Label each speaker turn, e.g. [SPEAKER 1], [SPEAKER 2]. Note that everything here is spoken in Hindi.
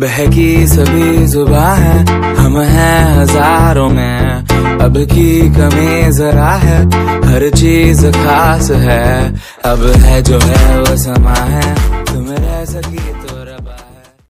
[SPEAKER 1] बहकी सभी जुबां है, हम हैं हजारों में। अब की कमी जरा है, हर चीज खास है। अब है जो है वो समा है, तुम रह सकी